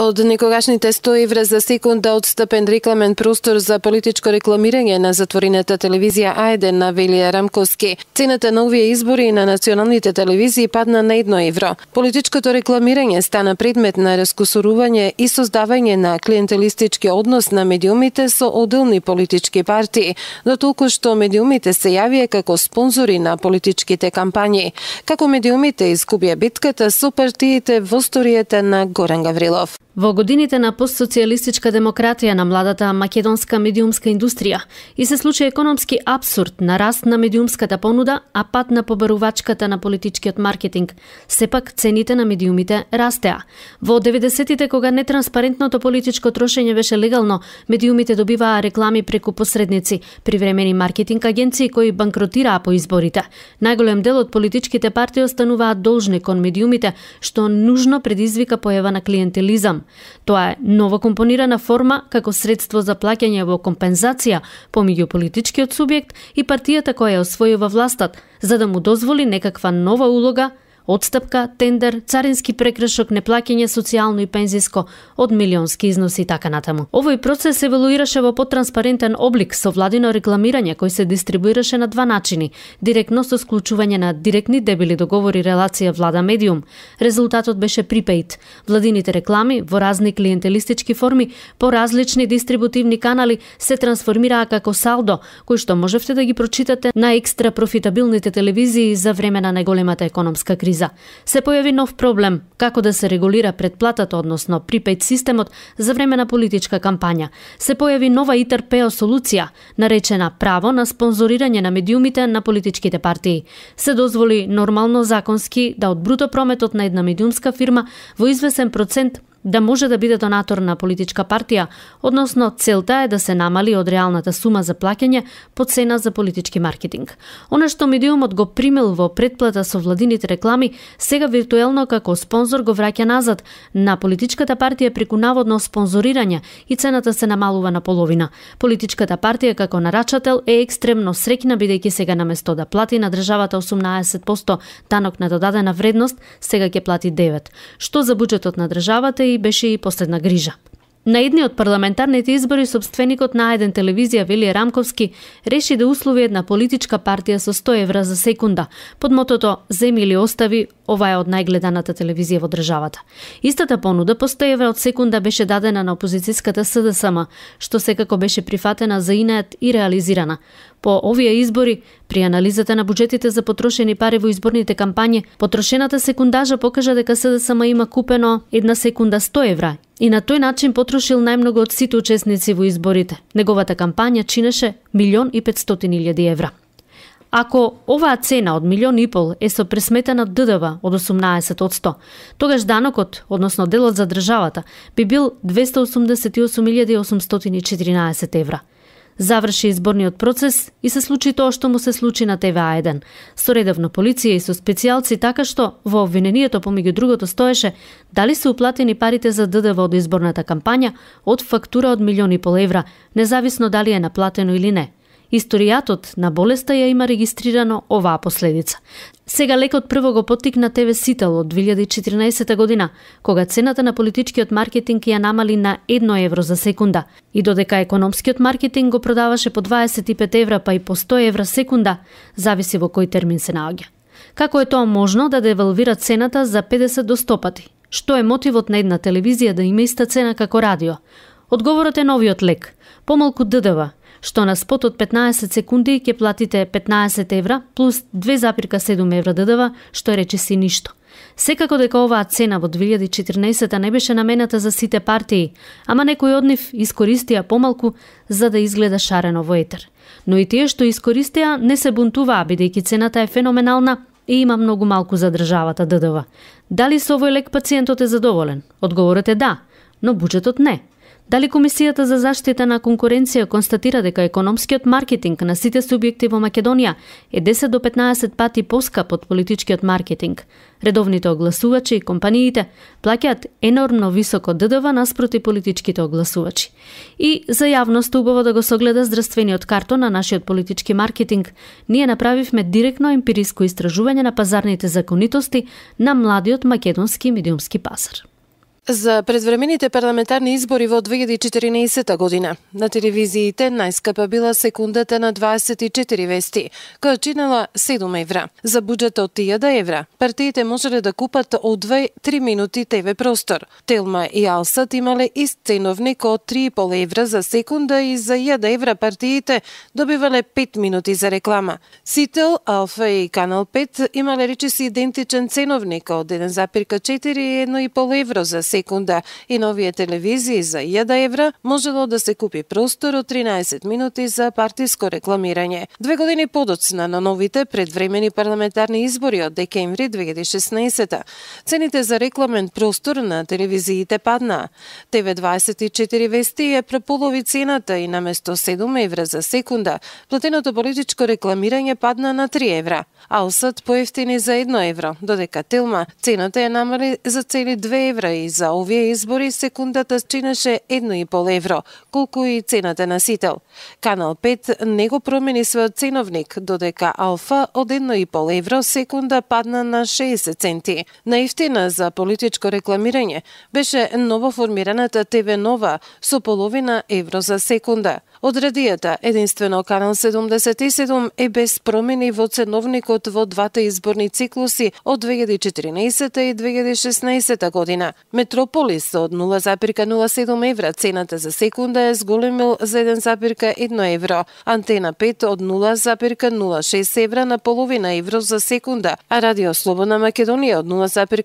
Од некогашните 100 евра за секунда одстапен рекламен простор за политичко рекламирање на затворената телевизија А1 на Велија Рамковски, цената на овие избори на националните телевизии падна на 1 евро. Политичкото рекламирање стана предмет на раскусурување и создавање на клиентелистички однос на медиумите со одделни политички партии, до толку што медиумите се јавија како спонзори на политичките кампањи. Како медиумите изгубија битката со партиите во историјата на Горан Гаврилов. Во годините на постсоцијалистичка демократија на младата македонска медиумска индустрија и се случи економски апсурд на раст на медиумската понуда, а пат на побарувачката на политичкиот маркетинг. Сепак цените на медиумите растеа. Во 90-тите, кога нетранспарентното политичко трошење беше легално, медиумите добиваа реклами преку посредници, привремени маркетинг агенции кои банкротираа по изборите. Најголем дел од политичките партии остануваат должни кон медиумите, што нужно предизвика појава на клиентелизам. Тоа е нова компонирана форма како средство за плаќање во компензација помеѓу политичкиот субјект и партијата која ја освојува властот, за да му дозволи некаква нова улога, одстапка, тендер, царински прекршок, неплаќање социјално и пензиско од милионски износи и така натаму. Овој процес еволуираше во потранспарентен облик со владино рекламирање кој се дистрибуираше на два начини: директно со склучување на директни дебели договори релација влада-медиум. Резултатот беше припејд. Владините реклами во разни клиентелистички форми по различни дистрибутивни канали се трансформираа како салдо, кој што можевте да ги прочитате на екстра профитабилните телевизии за време на најголемата економска криза. Се појави нов проблем како да се регулира претплатата, односно припејд системот за време на политичка кампања. Се појави нова ИТРП солуција, наречена право на спонзорирање на медиумите на политичките партии. Се дозволи нормално законски да од бруто прометот на една медиумска фирма во извесен процент да може да биде донатор на политичка партија, односно целта е да се намали од реалната сума за плаќање по цена за политички маркетинг. Она што медиумот го примил во претплата со владините реклами, сега виртуелно како спонзор го враќа назад на политичката партија преку наводно спонзорирање и цената се намалува на половина. Политичката партија како нарачател е екстремно среќна бидејќи сега наместо да плати на државата 18% данок на додадена вредност, сега ќе плати 9%, што за буџетот на државата и беше и последна грижа. На едни од парламентарните избори собственикот на А1 телевизија Велија Рамковски реши да услови една политичка партија со 100 евра за секунда, под мотото "Земи или остави, ова е од најгледаната телевизија во државата". Истата понуда по 100 евра од секунда беше дадена на опозицијската СДСМ, што секако беше прифатена за инат и реализирана. По овие избори, при анализата на буџетите за потрошени пари во изборните кампањи, потрошената секундажа покажа дека СДСМ има купено една секунда 100 евра и на тој начин потрошил најмногу од сите учесници во изборите. Неговата кампања чинеше 1.500.000 евра. Ако оваа цена од 1.500.000 е со пресметана ДДВ од 18%, тогаш данокот, односно делот за државата, би бил 288.814 евра. Заврши изборниот процес и се случи тоа што му се случи на ТВ1. Со редовно полиција и со специјалци, така што во обвинението помеѓу другото стоеше дали се уплатени парите за ДДВ од изборната кампања од фактура од 1.500.000 евра, независно дали е наплатено или не. Историјатот на болеста ја има регистрирано оваа последица. Сега лекот прво го поттикна ТВ Сител од 2014 година, кога цената на политичкиот маркетинг ја намали на 1 евро за секунда, и додека економскиот маркетинг го продаваше по 25 евра па и по 100 евра секунда, зависи во кој термин се наоѓа. Како е тоа можно да девалвира цената за 50 до 100 пати? Што е мотивот на една телевизија да има иста цена како радио? Одговорот е новиот лек – помалку ДДВ, што на спот од 15 секунди ќе платите 15 евра плюс 2,7 евра ДДВ, што речиси ништо. Секако дека оваа цена во 2014 не беше намената за сите партии, ама некои од нив искористија помалку за да изгледа шарено во етер. Но и тие што искористија не се бунтуваа, бидејќи цената е феноменална и има многу малку за државата ДДВ. Дали со овој лек пациентот е задоволен? Одговорот е да, но буџетот не. Дали Комисијата за заштита на конкуренција констатира дека економскиот маркетинг на сите субјекти во Македонија е 10 до 15 пати поскап од политичкиот маркетинг? Редовните огласувачи и компаниите плаќаат енормно високо ДДВ наспроти политичките огласувачи. И за јавност убаво да го согледа здравствениот картон на нашиот политички маркетинг. Ние направивме директно емпириско истражување на пазарните законитости на младиот македонски медиумски пазар. За предвремените парламентарни избори во 2014 година на телевизиите најскапа била секундата на 24 вести, која чинела 7 евра. За буџет од 1000 евра, партиите можеле да купат од 2-3 минути ТВ простор. Телма и Алсат имале ист ценовник од 3,5 евра за секунда и за 1000 евра партиите добивале 5 минути за реклама. Сител, Алфа и Канал 5 имале речиси идентичен ценовник од 1,4 и 1,5 евро за секунда и на овие телевизии за 1000 евра можело да се купи простор од 13 минути за партиско рекламирање. 2 години подоцна на новите предвремени парламентарни избори од декември 2016, цените за рекламен простор на телевизиите паднаа. ТВ24 вести е преполови цената и наместо 7 евра за секунда, платеното политичко рекламирање падна на 3 евра. Алсат поевтини за 1 евро, додека Телма цената ја намали за цели 2 евра и за овие избори секундата чинеше 1,5 евро, колку и цената на Сител. Канал 5 не го промени својот ценовник, додека Алфа од 1,5 евро секунда падна на 60 центи. Наивтина за политичко рекламирање беше новоформираната ТВ Нова со половина евро за секунда. Од радијата единствено Канал 77 е без промени во ценовникот во двата изборни циклуси од 2014 и 2016 година. Метрополис од 0,07 евра цената за секунда е зголемил за 1,1 евро. Антена 5 од 0,06 евра на половина евро за секунда, а Радио Слободна Македонија од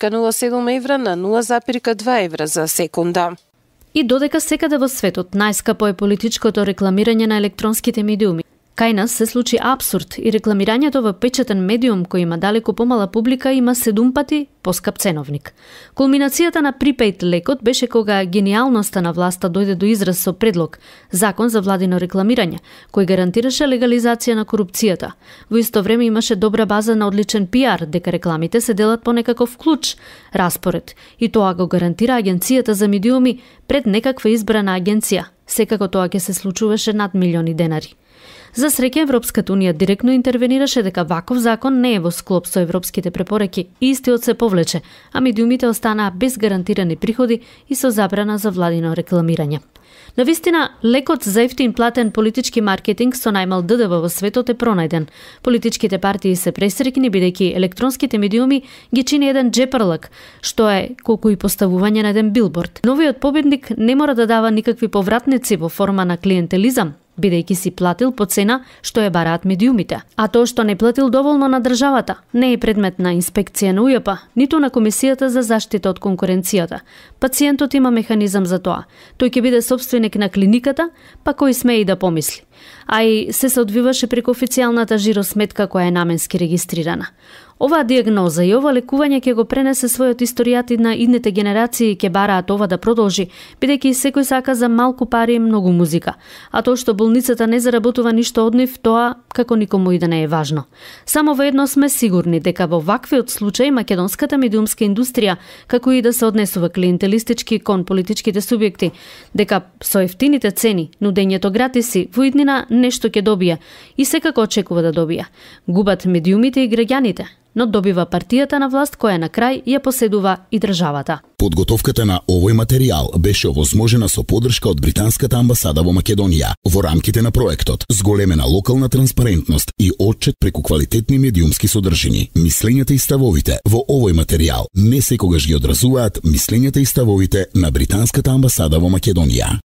0,07 евра на 0,2 евра за секунда. И додека секаде во светот најскапо е политичкото рекламирање на електронските медиуми, кај нас се случи апсурд и рекламирањето во печатен медиум кој има далеку помала публика има 7 пати поскап ценовник. Кулминацијата на припејд лекот беше кога гениалноста на власта дојде до израз со предлог Закон за владино рекламирање, кој гарантираше легализација на корупцијата. Во исто време имаше добра база на одличен пиар, дека рекламите се делат по некаков клуч, распоред, и тоа го гарантира Агенцијата за медиуми пред некаква избрана агенција. Секако тоа ќе се случуваше над милиони денари. За среќа, Европската Унија директно интервенираше дека ваков закон не е во склоп со европските препораки и истиот се повлече, а медиумите останаа без гарантирани приходи и со забрана за владино рекламирање. Навистина, лекот за ефтин платен политички маркетинг со најмал ДДВ во светот е пронајден. Политичките партии се пресрекни бидејќи електронските медиуми ги чини еден джепарлак, што е колку и поставување на еден билборд. Новиот победник не мора да дава никакви повратници во форма на клиентелизам, бидејќи си платил по цена што ја бараат медиумите. А тоа што не платил доволно на државата не е предмет на инспекција на УЈП, ниту на Комисијата за заштита од конкуренцијата. Пациентот има механизам за тоа. Тој ќе биде сопственик на клиниката, па кој смее и да помисли. А и се одвиваше преку официјалната жиросметка која е наменски регистрирана. Оваа диагноза и ова лекување ќе го пренесе својот историјат и на идните генерации и ќе бараат ова да продолжи, бидејќи секој сака за малку пари и многу музика. А тоа што болницата не заработува ништо од нив, тоа како никому и да не е важно. Само во едно сме сигурни, дека во ваквиот случај македонската медиумска индустрија, како и да се однесува клиентелистички кон политичките субјекти, дека со ефтините цени, нудењето гратиси, во иднина нешто ќе добија и секако очекува да добија. Губат медиумите и граѓаните, но добива партијата на власт која на крај ја поседува и државата. Подготовката на овој материјал беше овозможена со поддршка од Британската амбасада во Македонија во рамките на проектот зголемена локална транспарентност и отчет преку квалитетни медиумски содржини. Мислењата и ставовите во овој материјал не секогаш ги одразуваат мислењата и ставовите на Британската амбасада во Македонија.